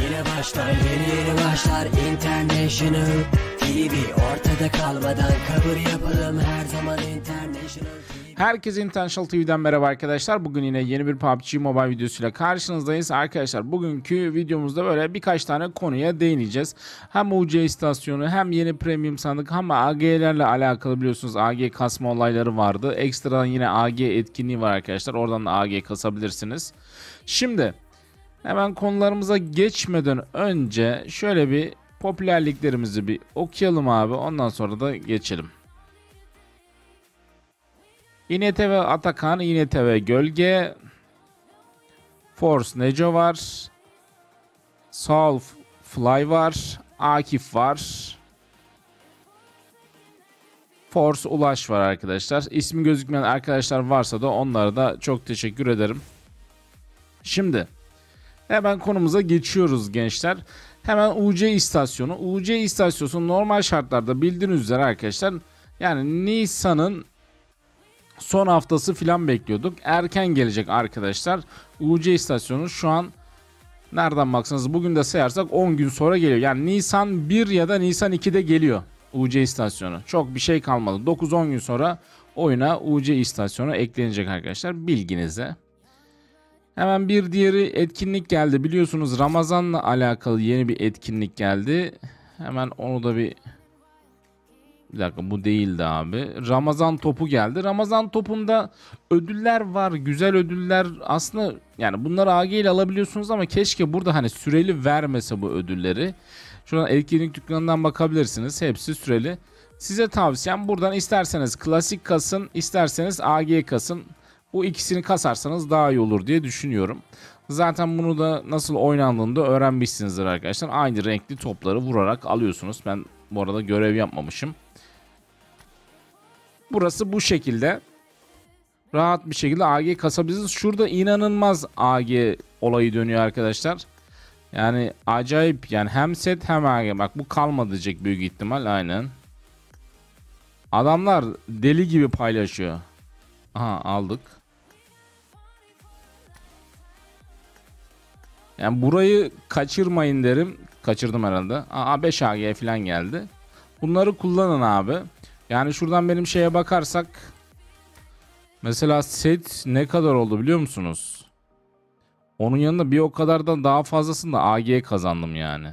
Yine başlar yeni başlar International TV. Ortada kalmadan kabul yapalım her zaman International TV. Herkese International TV'den merhaba arkadaşlar. Bugün yine yeni bir PUBG Mobile videosuyla karşınızdayız. Arkadaşlar bugünkü videomuzda böyle birkaç tane konuya değineceğiz. Hem UC istasyonu hem yeni premium sandık hem AG'lerle alakalı biliyorsunuz AG kasma olayları vardı. Ekstradan yine AG etkinliği var arkadaşlar. Oradan da AG kasabilirsiniz. Şimdi hemen konularımıza geçmeden önce şöyle bir popülerliklerimizi bir okuyalım abi. Ondan sonra da geçelim. İNTV Atakan, İNTV Gölge, Force Neco var, Soulfly var, Akif var, Force Ulaş var arkadaşlar. İsmi gözükmeyen arkadaşlar varsa da onlara da çok teşekkür ederim. Şimdi hemen konumuza geçiyoruz gençler. Hemen UC istasyonu. UC istasyonu normal şartlarda bildiğiniz üzere arkadaşlar yani Nisan'ın son haftası filan bekliyorduk. Erken gelecek arkadaşlar. UC istasyonu şu an nereden baksanız bugün de sayarsak 10 gün sonra geliyor. Yani Nisan 1 ya da Nisan 2'de geliyor UC istasyonu. Çok bir şey kalmadı. 9-10 gün sonra oyuna UC istasyonu eklenecek arkadaşlar. Bilginize. Hemen bir diğeri etkinlik geldi. Biliyorsunuz Ramazan'la alakalı yeni bir etkinlik geldi. Hemen onu da bir dakika, bu değildi abi. Ramazan topu geldi. Ramazan topunda ödüller var. Güzel ödüller. Aslında yani bunları AG ile alabiliyorsunuz ama keşke burada hani süreli vermese bu ödülleri. Şuradan etkinlik dükkanından bakabilirsiniz. Hepsi süreli. Size tavsiyem buradan isterseniz klasik kasın, isterseniz AG kasın. Bu ikisini kasarsanız daha iyi olur diye düşünüyorum. Zaten bunu da nasıl oynandığını da öğrenmişsinizdir arkadaşlar. Aynı renkli topları vurarak alıyorsunuz. Ben bu arada görev yapmamışım. Burası bu şekilde. Rahat bir şekilde AG kasabilirsiniz. Şurada inanılmaz AG olayı dönüyor arkadaşlar. Yani acayip, yani hem set hem AG. Bak bu kalmadı diyecek büyük ihtimal, aynen. Adamlar deli gibi paylaşıyor. Aha, aldık. Yani burayı kaçırmayın derim. Kaçırdım herhalde. Aa, 5 AG falan geldi. Bunları kullanın abi. Yani şuradan benim şeye bakarsak mesela set ne kadar oldu biliyor musunuz? Onun yanında bir o kadardan daha fazlasını da AG kazandım yani.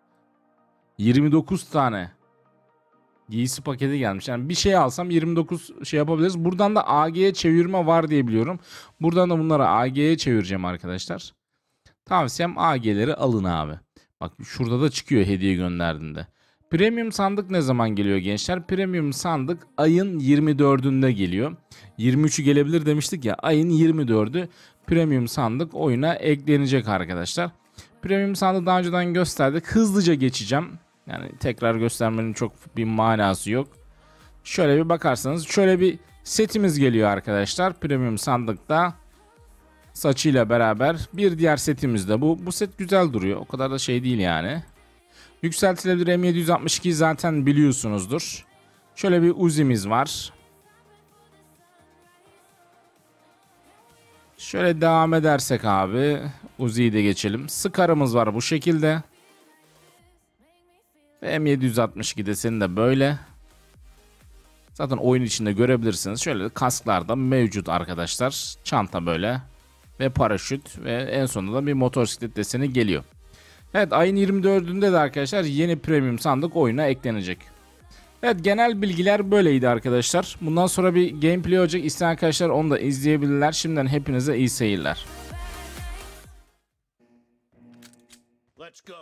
29 tane giysi paketi gelmiş. Yani bir şey alsam 29 şey yapabiliriz. Buradan da AG'ye çevirme var diye biliyorum. Buradan da bunları AG'ye çevireceğim arkadaşlar. Tavsiyem AG'leri alın abi. Bak şurada da çıkıyor hediye gönderdiğinde. Premium sandık ne zaman geliyor gençler? Premium sandık ayın 24'ünde geliyor. 23'ü gelebilir demiştik ya. Ayın 24'ü premium sandık oyuna eklenecek arkadaşlar. Premium sandığı daha önceden gösterdik. Hızlıca geçeceğim. Yani tekrar göstermenin çok bir manası yok. Şöyle bir bakarsanız şöyle bir setimiz geliyor arkadaşlar. Premium sandıkta saçıyla beraber bir diğer setimiz de bu. Bu set güzel duruyor. O kadar da şey değil yani. Yükseltilebilir M762 zaten biliyorsunuzdur. Şöyle bir Uzi'miz var. Şöyle devam edersek abi Uzi'yi de geçelim. Scar'ımız var bu şekilde. Ve M762 de senin de böyle. Zaten oyun içinde görebilirsiniz. Şöyle kasklar da mevcut arkadaşlar. Çanta böyle. Ve paraşüt ve en sonunda da bir motosiklet deseni geliyor. Evet, ayın 24'ünde de arkadaşlar yeni premium sandık oyuna eklenecek. Evet, genel bilgiler böyleydi arkadaşlar. Bundan sonra bir gameplay olacak. İsteyen arkadaşlar onu da izleyebilirler. Şimdiden hepinize iyi seyirler. Let's go.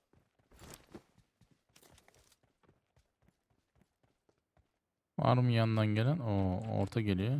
Var mı yandan gelen? O orta geliyor.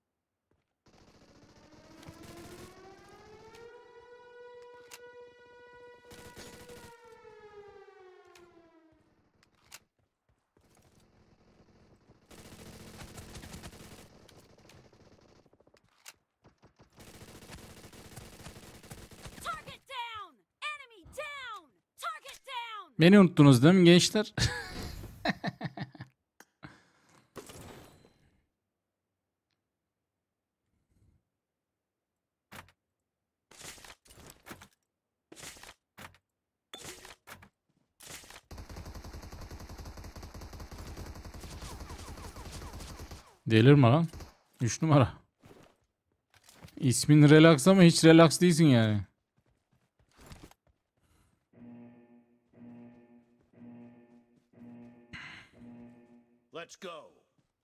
Beni unuttunuz değil mi gençler? Delirme lan. 3 numara. İsmin relax ama hiç relax değilsin yani. Let's go.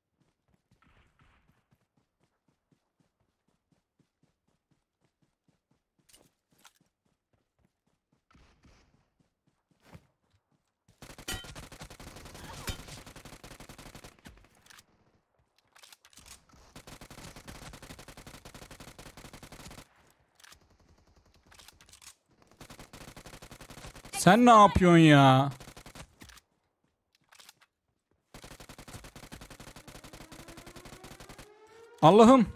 Sen ne yapıyorsun ya? Allah'ım.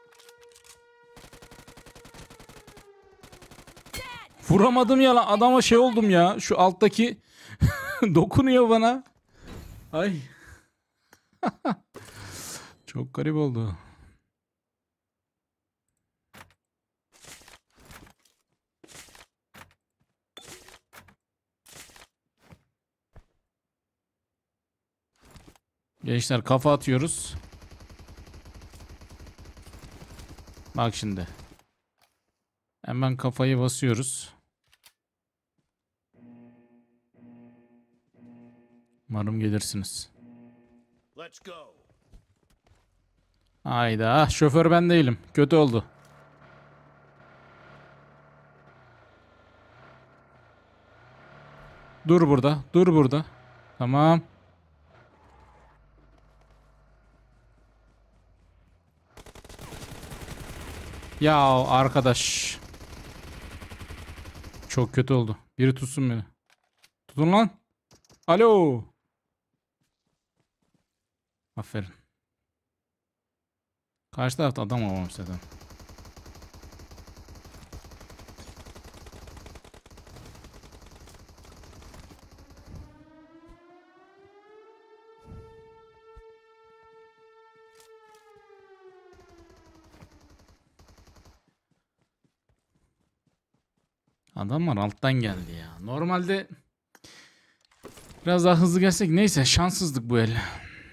Vuramadım ya lan. Adama şey oldum ya. Şu alttaki dokunuyor bana. Ay. Çok garip oldu. Gençler kafa atıyoruz. Bak şimdi. Hemen kafayı basıyoruz. Umarım gelirsiniz. Let's go. Hayda, şoför ben değilim. Kötü oldu. Dur burada. Dur burada. Tamam. Ya arkadaş. Çok kötü oldu. Biri tutsun beni. Tutun lan. Alo. Aferin. Karşı tarafta adam olmamış zaten. Adamlar alttan geldi ya. Normalde biraz daha hızlı gelsek, neyse şanssızlık bu el.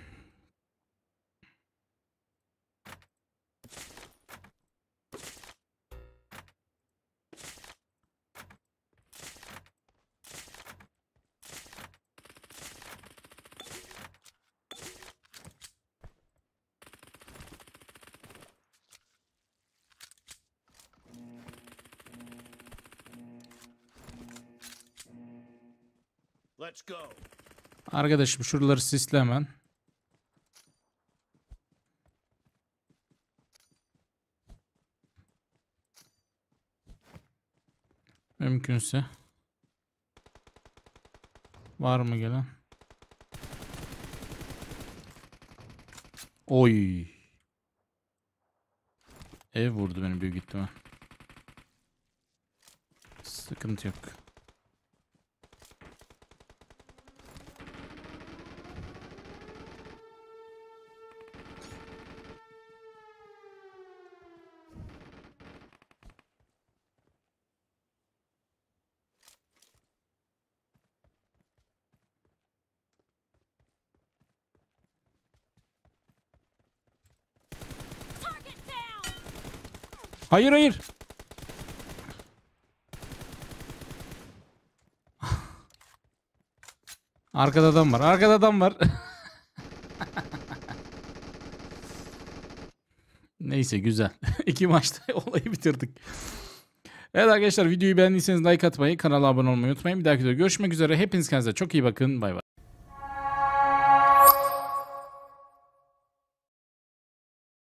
Let's go. Arkadaşım şuraları sisle hemen. Mümkünse. Var mı gelen? Oy. Ev vurdu beni büyük ihtimal. Sıkıntı yok. Hayır hayır. Arkada adam var. Arkada adam var. Neyse güzel. 2 maçta olayı bitirdik. Evet arkadaşlar, videoyu beğendiyseniz like atmayı, kanala abone olmayı unutmayın. Bir dahaki videoda görüşmek üzere. Hepiniz kendinize çok iyi bakın. Bay bay.